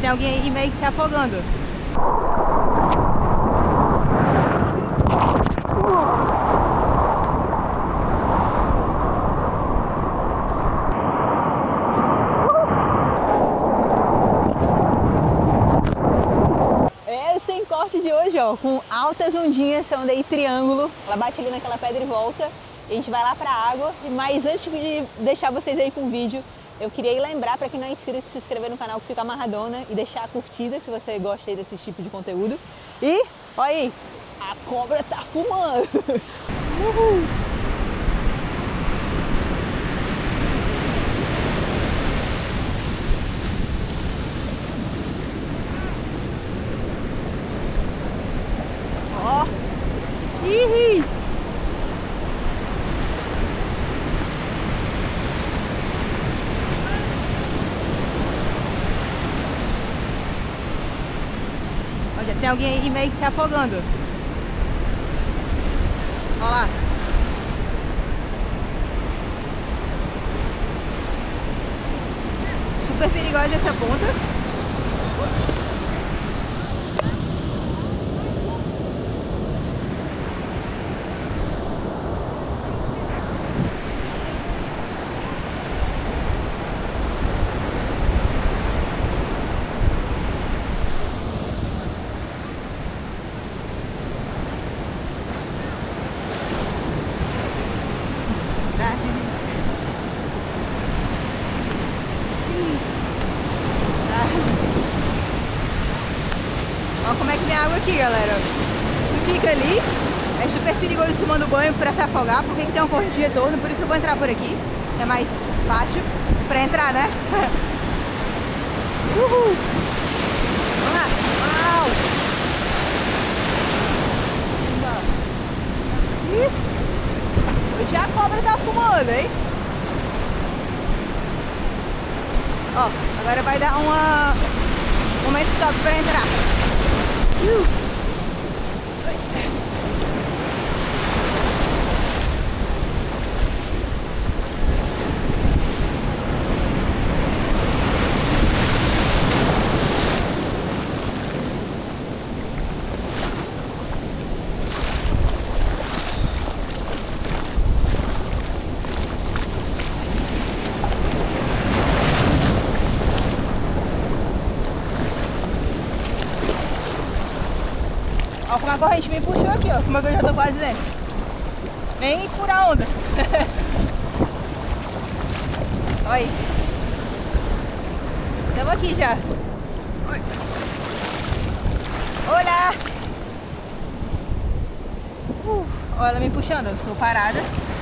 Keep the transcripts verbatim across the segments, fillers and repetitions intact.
tem alguém aí meio que se afogando. De hoje, ó, com altas ondinhas, onda aí triângulo, ela bate ali naquela pedra e volta, e a gente vai lá pra água. Mas antes de deixar vocês aí com o vídeo, eu queria lembrar para quem não é inscrito, se inscrever no canal que fica amarradona e deixar a curtida se você gosta aí desse tipo de conteúdo. E, olha aí, a cobra tá fumando! Uhul. Ih! Olha, tem alguém aí meio que se afogando. Olha lá. Super perigosa essa ponta. Olha como é que vem a água aqui, galera. Tu fica ali, é super perigoso tomando banho pra se afogar, porque tem uma corrente de retorno, por isso que eu vou entrar por aqui. É mais fácil pra entrar, né? Uhul! Vamos lá! Uau! Ih! Hoje a cobra tá fumando, hein? Ó, agora vai dar uma... um momento top pra entrar. Uh. Ó como a corrente me puxou aqui, ó. Como eu já tô quase dentro. Nem furar a onda. Olha aí. Estamos aqui já. Olá! Uh, olha ela me puxando, eu tô parada.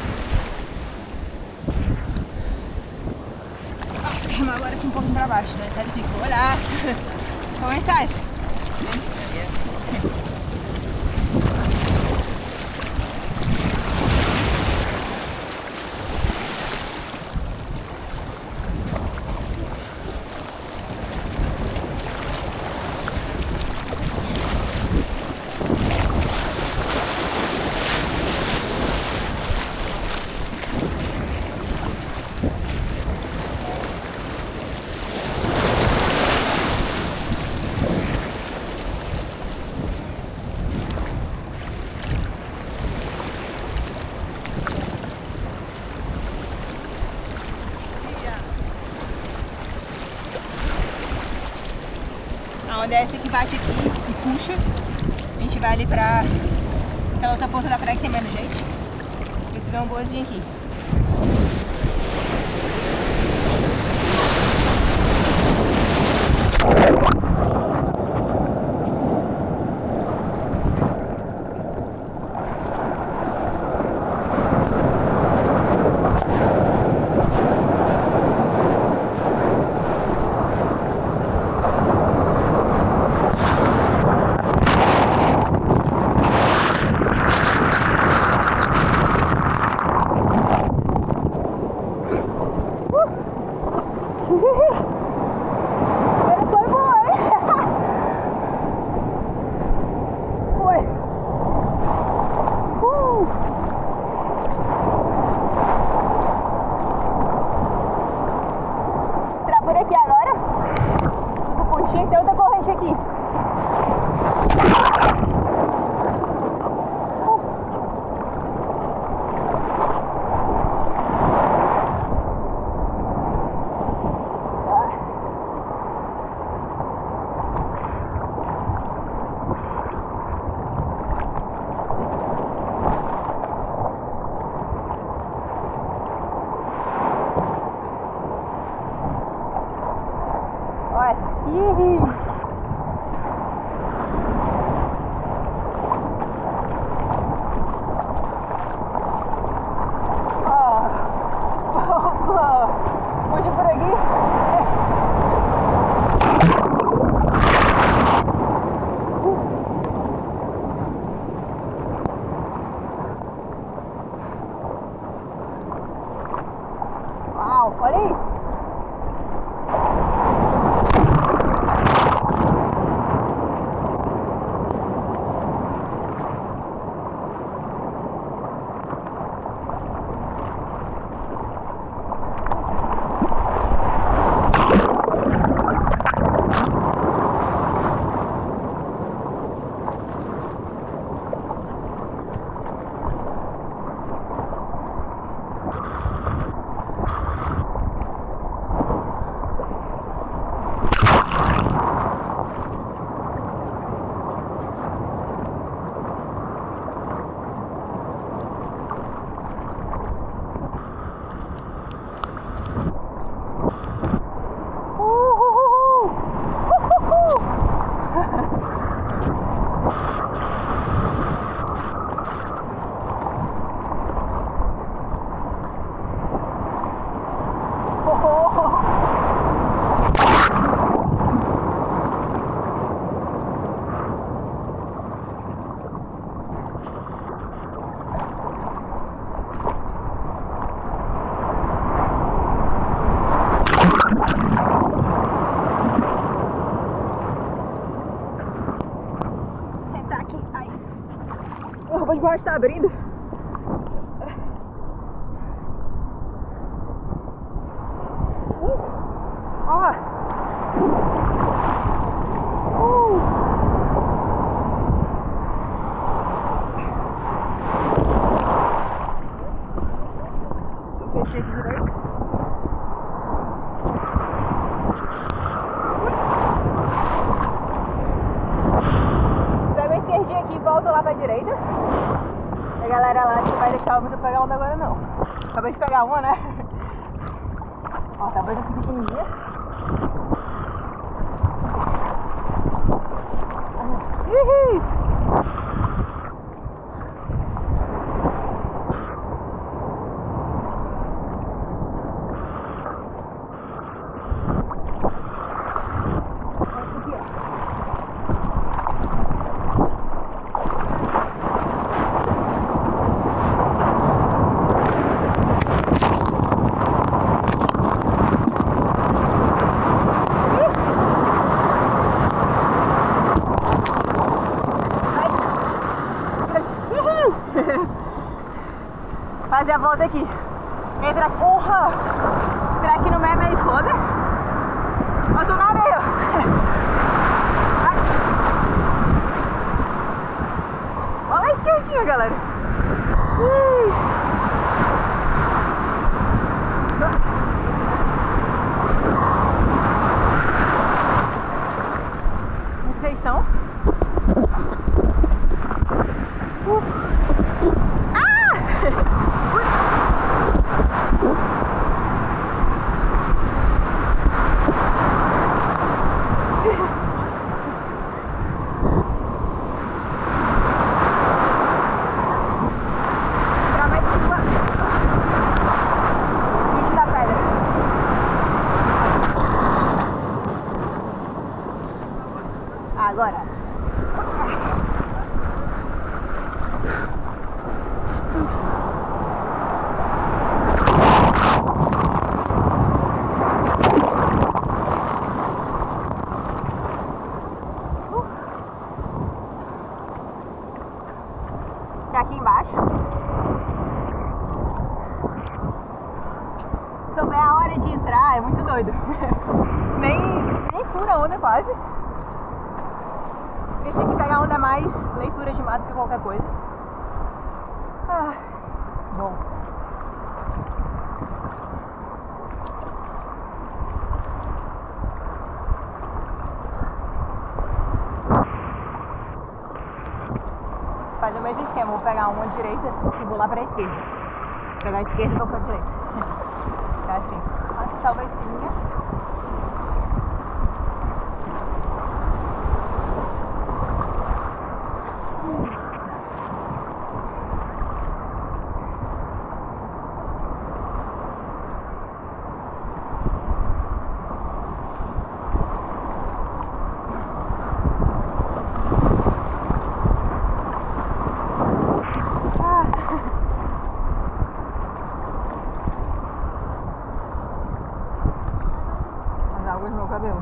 Ah, agora aqui um pouco pra baixo, né? Olá! Como estás? A onda é essa que bate aqui e puxa. A gente vai ali pra aquela outra ponta da praia que tem menos gente. Preciso dar uma boazinha aqui. Ih. Olha aí! A roupa de borracha tá abrindo. Uh, ó. Uh. Eu fechei aqui direito. Pega a esquerdinha aqui e volta lá pra direita. A galera lá que vai deixar eu pegar onda agora não. Acabei de pegar uma, né? Ó, tá vendo essa pequenininha? Uhul. Essa aqui, ó. Fazer a volta aqui. Entra aqui. Porra! Entrar aqui no meio meio foda. Eu tô na areia. Ai. Olha a esquerdinha, galera. Ui. Vocês estão? Uh. Agora. Uh. Aqui embaixo. Se souber a hora de entrar, é muito doido. nem, nem fura onda quase. Esse aqui pegar onda é mais leitura de mato que qualquer coisa. Ah, bom. Fazer o mesmo esquema, vou pegar uma direita e vou lá pra esquerda. Vou pegar a esquerda e vou pra direita. É assim. Assim, talvez esquerda. água no meu cabelo.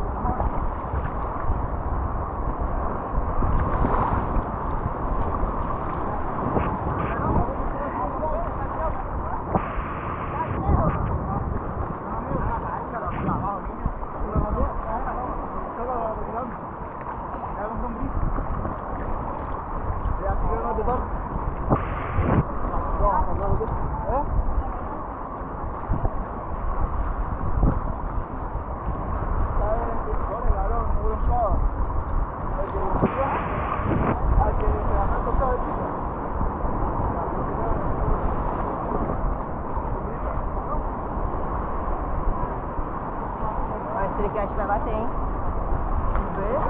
Esse daqui acho que vai bater, hein? Vamos ver.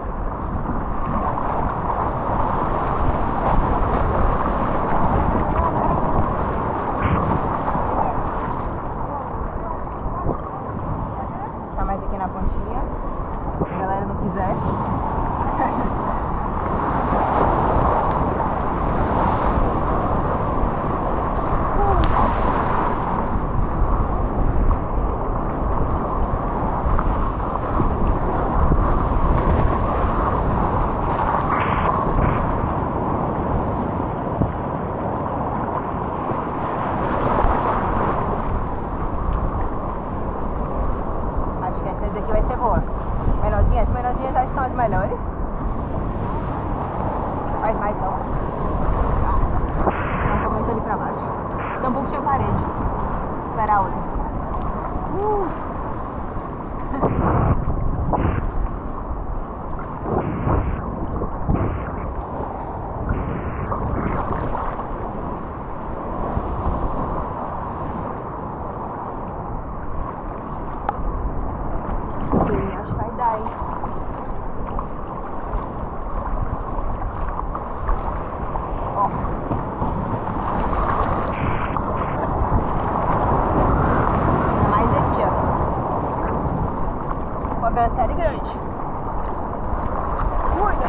Tá mais aqui na pontinha. Se a galera não quiser. São as melhores. Faz mais não. Ah, não tô muito ali pra baixo. Tem um pouco de parede. Vou esperar a outra. Uh. Acho que vai dar, hein? Uma série grande. Cuida!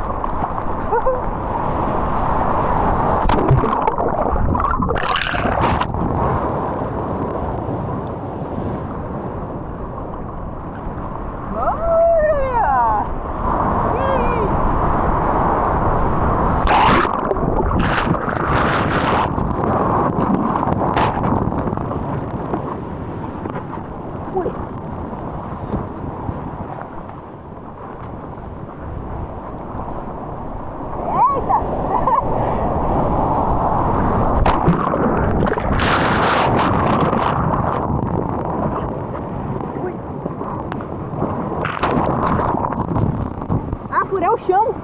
É o chão.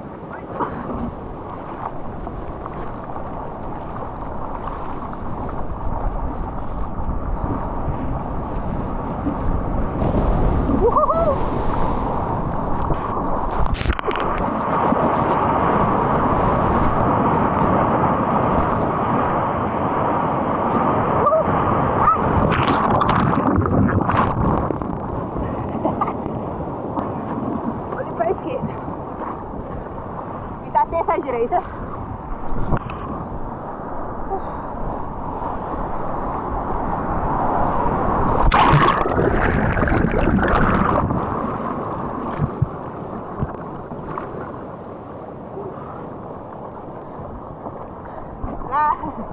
Uhul. Olhe para a esquerda. Tá tensa à direita. Ah.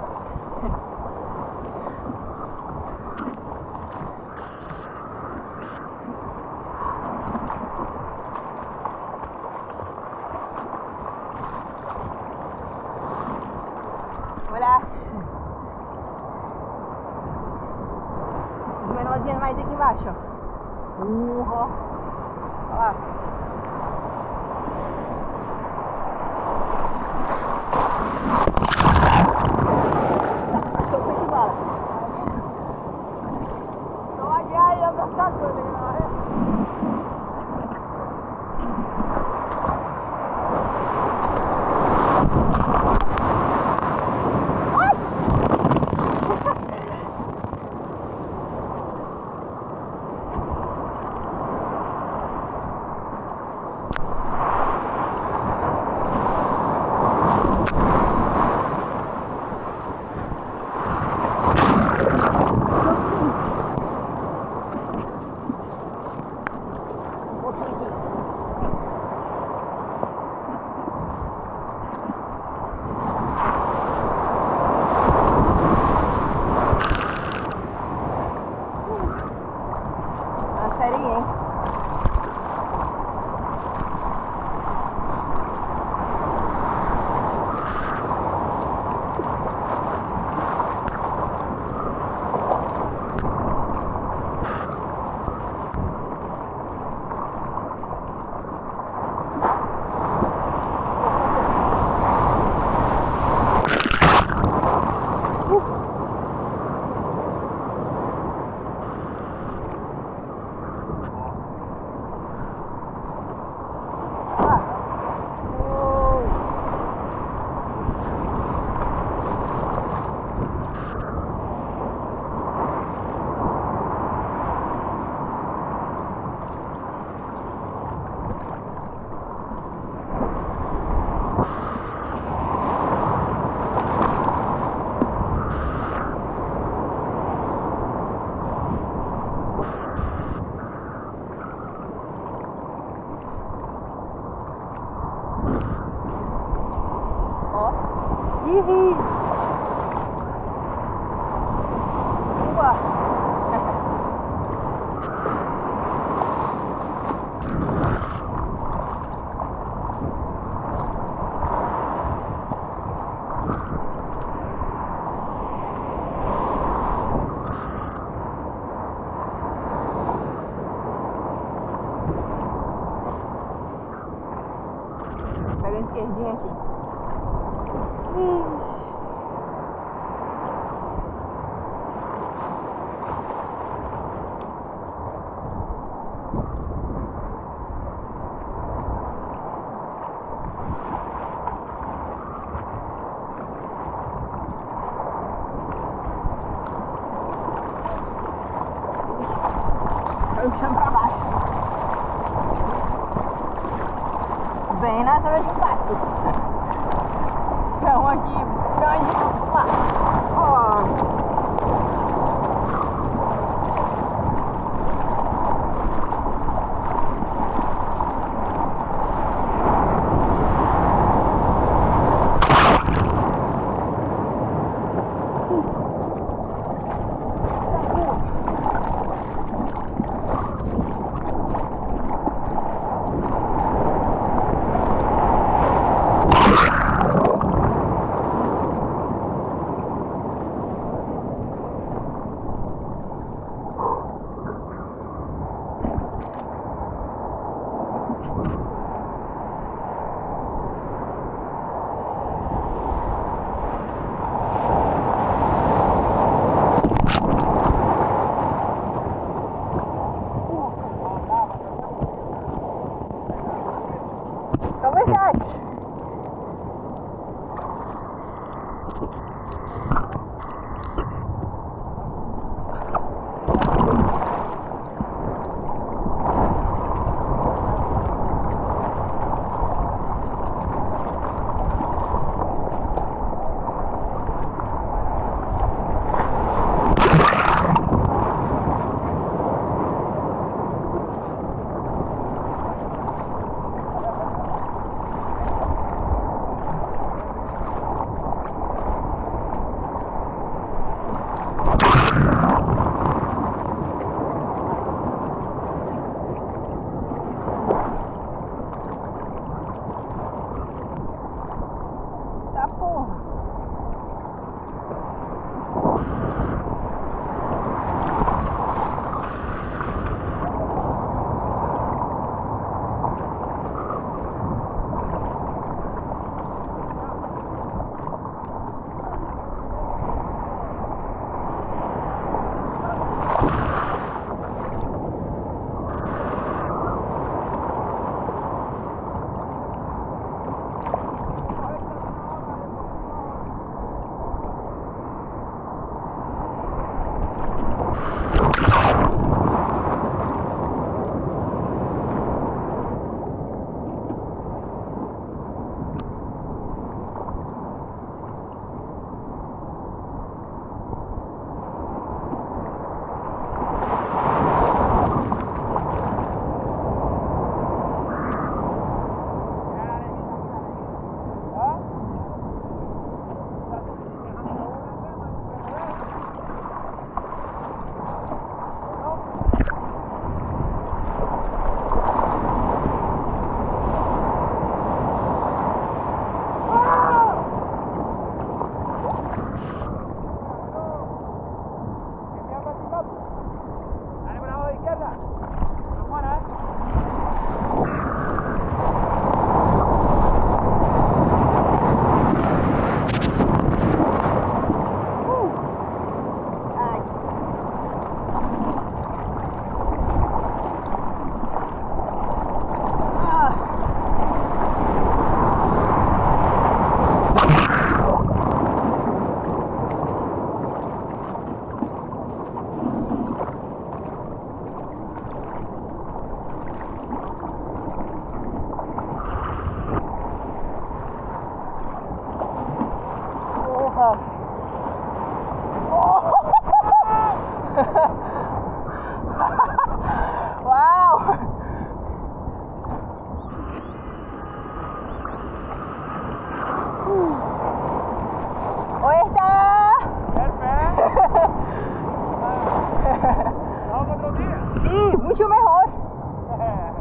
Olha, esses menorzinhos mais aqui embaixo, ó. Uh, ó. Olha lá. Sopa de bala. Tô aqui aí, eu vou ficar tudo aqui na hora. Boa! Pega a esquerdinha aqui. Ih. Vai puxando pra baixo. Bem na zona de impacto. Então aqui, grande lá. Ó.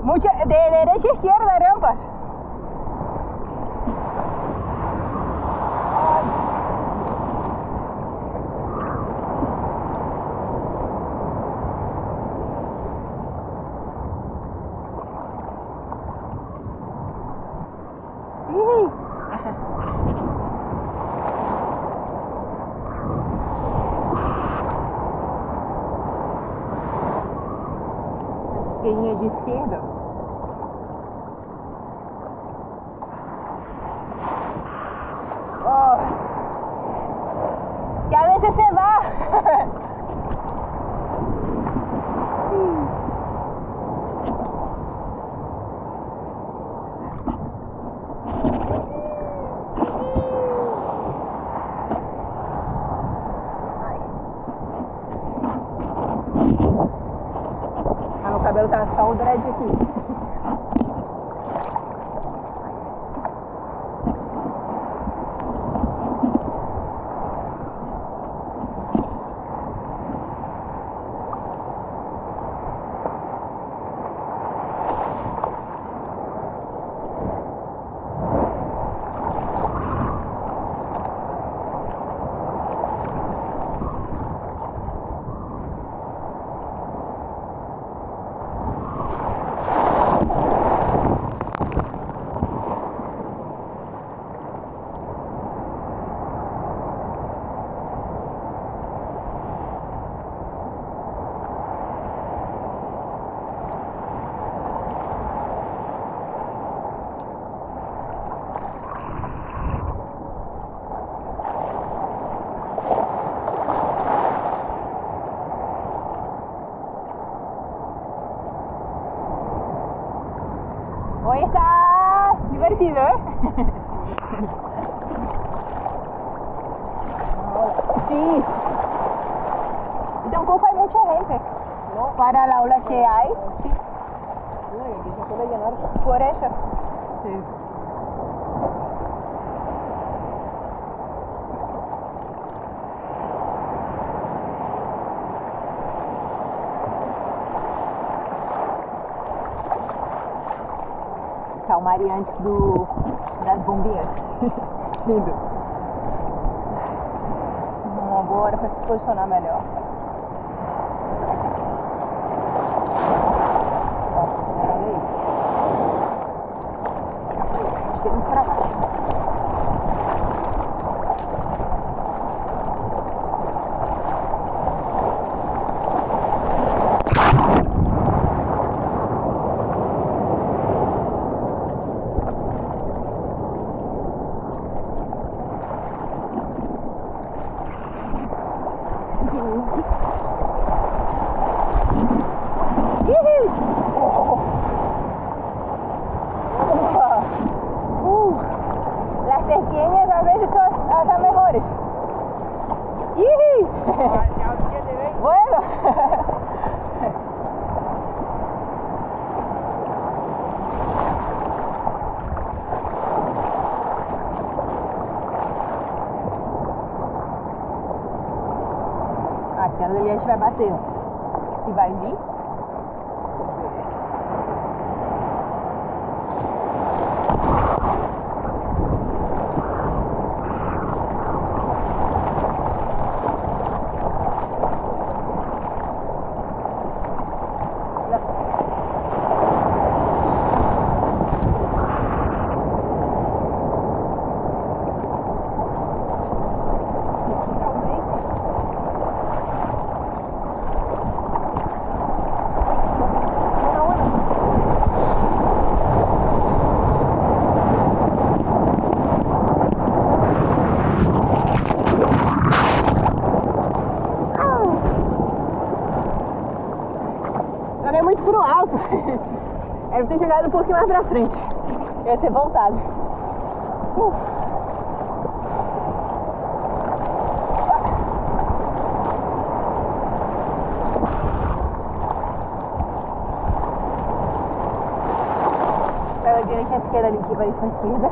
Mucha, de derecha a izquierda, rampas. Linha de esquerda. Oh. Que a veces se va. O cabelo tá só o dread aqui. Hoy está divertido, ¿eh? Sí. Y tampoco hay mucha gente. No. Para la ola que hay. Sí. No, y aquí se suele llenar. Por eso. Sí. Calmaria antes do, das bombinhas. Lindo. Uma boa hora para se posicionar melhor. Ó, olha aí. Temos pra cá. Pequeñas a veces son hasta mejores. ¡Yii! Bueno. Aquela ali a gente vai bater. Se vai vir. Joguei muito pro alto. Era pra ter jogado um pouquinho mais pra frente. Eu ia ter voltado. Uh. Pela direita, a esquerda ali que vai pra esquerda.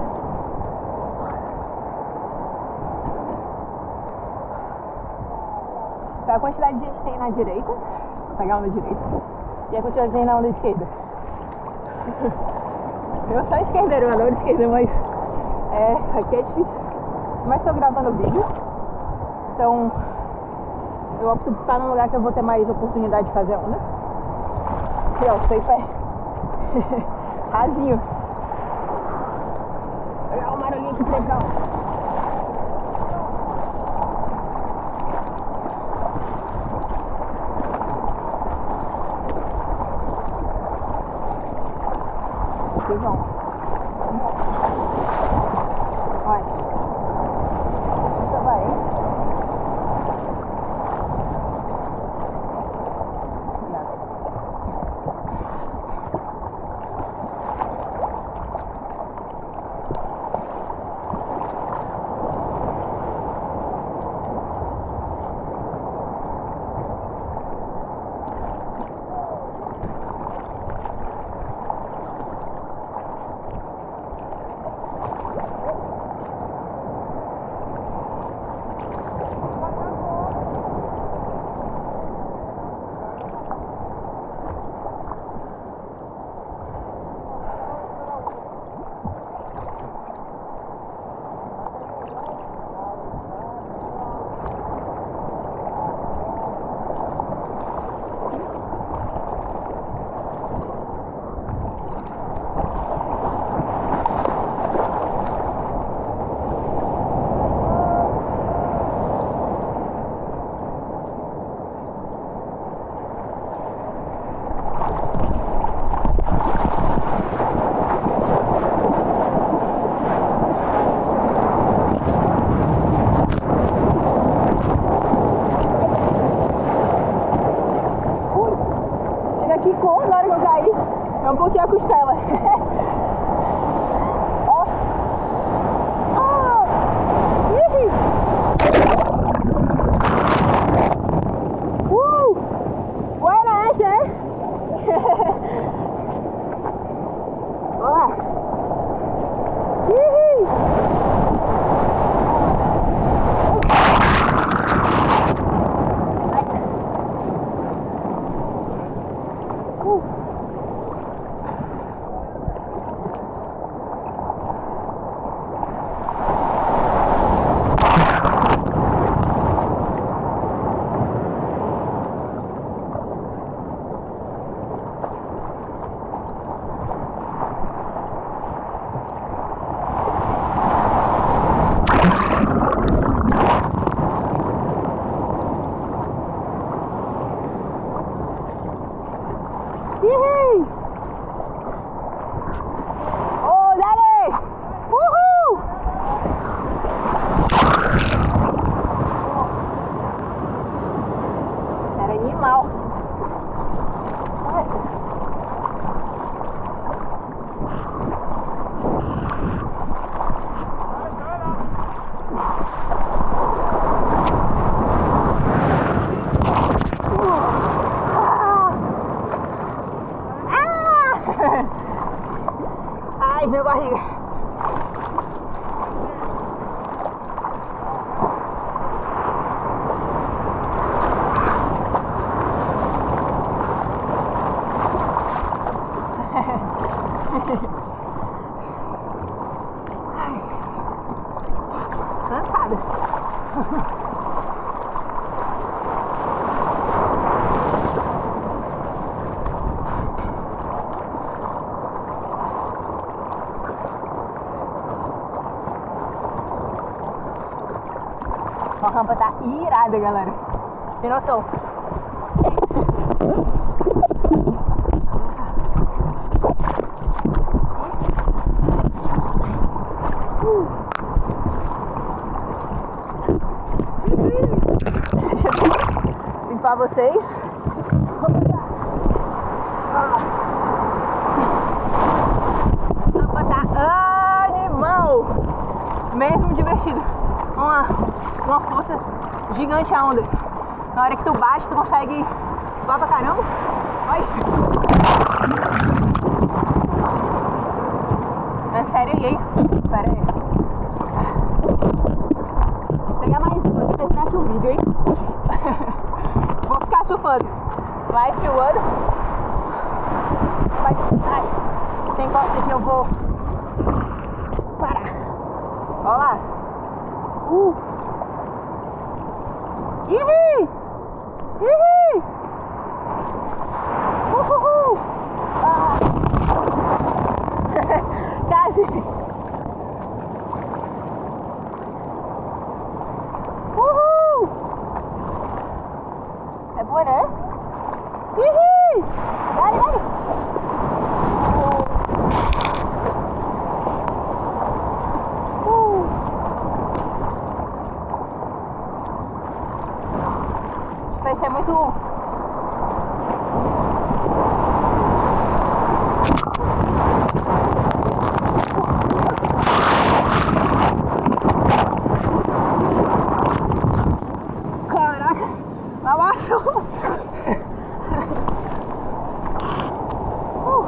Então, a quantidade de gente tem na direita. Vou pegar a onda direita. E a quantidade tem na onda esquerda. Eu sou esquerdeiro, eu adoro esquerda, mas é, aqui é difícil. Mas estou gravando vídeo, então eu opto por ficar num lugar que eu vou ter mais oportunidade de fazer onda. E ó, estou em pé. Rasinho. Olha o barulhinho aqui pra cá. Aqui vão. Olha. Eita, vai, hein? Quicou na hora que eu caí. É um pouquinho a costela. Ó. Ah. Ih. Uh. Buena essa, hein? Olha lá. Ih. Yee! Oh, dale! Woohoo! Era animal. Nossa. Ai, minha barriga. Ai, cansada. A rampa tá irada, galera. Tem noção. Uh. Limpar vocês. A rampa tá animal. Mesmo divertido. Uma, uma força gigante a onda. Na hora que tu bate, tu consegue voar pra caramba. Olha. É sério aí, hein? Pera aí. Vou pegar mais uma, vou terminar aqui o vídeo, hein? Vou ficar surfando. Vai filmando. Vai. Ai. Sem corte aqui eu vou parar. Olha lá. Uh. Ihi! Ihi! Uhuhu! Ah. Quase! Uhul! É boa, né? Ihi! Dale, dale! Uh. Vai ser muito... Caraca! Amassou! uh.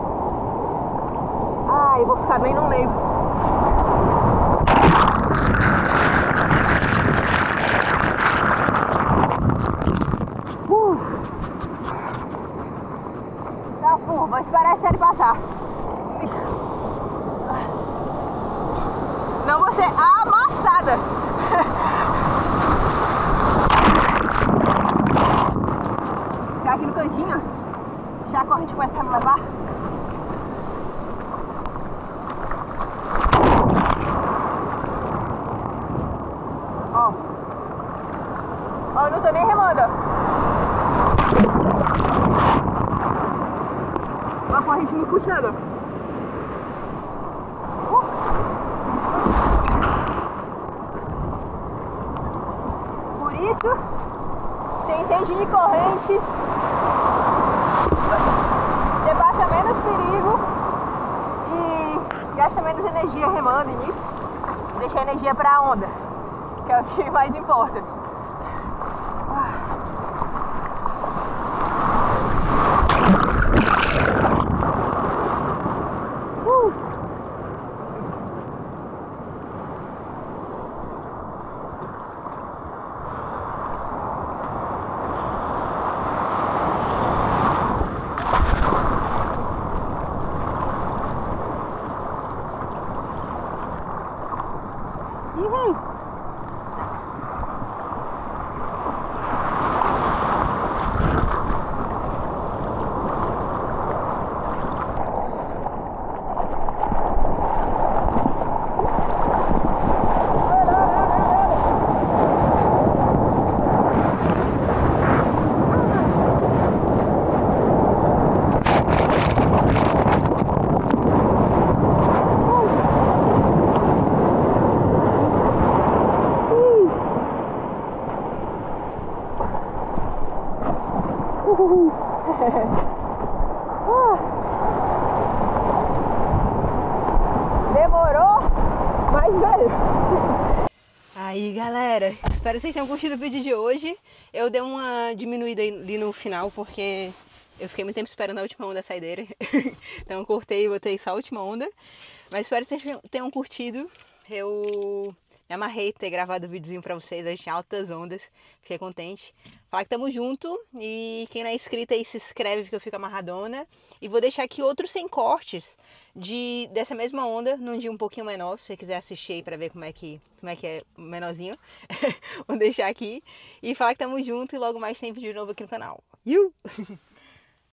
Ai, eu vou ficar bem no meio. Uh. Tá, pô, vou esperar esse ele passar. Não vou ser amassada. Ficar aqui no cantinho, já a corrente começa a me levar. Ó, ó, eu não tô nem remando. A corrente me puxando. Por isso, você entende de correntes, você passa menos perigo e gasta menos energia remando nisso. Deixa a energia pra onda, que é o que mais importa. Uh. Uhum. Demorou, mas velho. Aí galera, espero que vocês tenham curtido o vídeo de hoje. Eu dei uma diminuída ali no final porque eu fiquei muito tempo esperando a última onda sair. Então eu cortei e botei só a última onda. Mas espero que vocês tenham curtido. Eu me amarrei ter gravado o videozinho pra vocês, a gente altas ondas, fiquei contente. Falar que tamo junto e quem não é inscrito aí se inscreve que eu fico amarradona. E vou deixar aqui outros sem cortes de, dessa mesma onda, num dia um pouquinho menor, se você quiser assistir aí pra ver como é que, como é, que é menorzinho. Vou deixar aqui e falar que tamo junto e logo mais tem vídeo novo aqui no canal. Iu!